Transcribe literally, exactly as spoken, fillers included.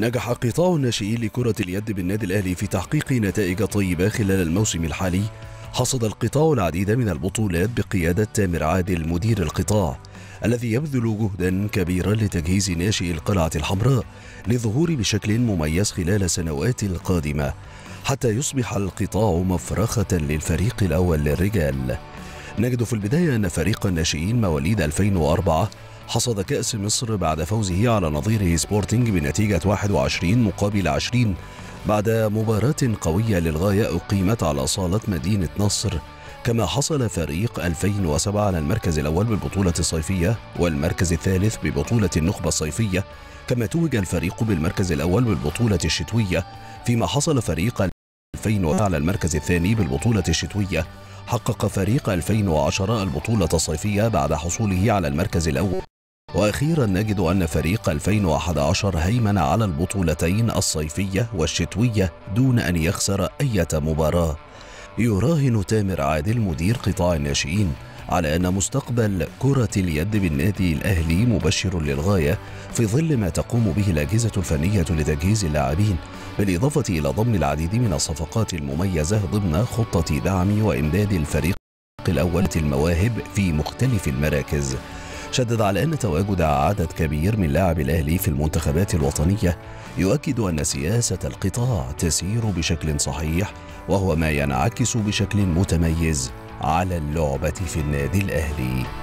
نجح قطاع الناشئين لكرة اليد بالنادي الأهلي في تحقيق نتائج طيبة خلال الموسم الحالي. حصد القطاع العديد من البطولات بقيادة تامر عادل مدير القطاع، الذي يبذل جهدا كبيرا لتجهيز ناشئي القلعة الحمراء للظهور بشكل مميز خلال السنوات القادمة، حتى يصبح القطاع مفرخة للفريق الأول للرجال. نجد في البداية أن فريق الناشئين مواليد ألفين وأربعة حصد كأس مصر بعد فوزه على نظيره سبورتنج بنتيجة واحد وعشرين مقابل عشرين بعد مباراة قوية للغاية أقيمت على صالة مدينة نصر. كما حصل فريق ألفين وسبعة على المركز الأول بالبطولة الصيفية والمركز الثالث ببطولة النخبة الصيفية، كما توج الفريق بالمركز الأول بالبطولة الشتوية، فيما حصل فريق ألفين وتسعة على المركز الثاني بالبطولة الشتوية. حقق فريق ألفين وعشرة البطولة الصيفية بعد حصوله على المركز الأول. وأخيرا نجد أن فريق ألفين وأحد عشر هيمن على البطولتين الصيفية والشتوية دون أن يخسر أي مباراة. يراهن تامر عادل مدير قطاع الناشئين على أن مستقبل كرة اليد بالنادي الأهلي مبشر للغاية، في ظل ما تقوم به الأجهزة الفنية لتجهيز اللاعبين، بالإضافة إلى ضم العديد من الصفقات المميزة ضمن خطة دعم وإمداد الفريق الأول المواهب في مختلف المراكز. شدد على أن تواجد عدد كبير من لاعبي الأهلي في المنتخبات الوطنية يؤكد أن سياسة القطاع تسير بشكل صحيح، وهو ما ينعكس بشكل متميز على اللعبة في النادي الأهلي.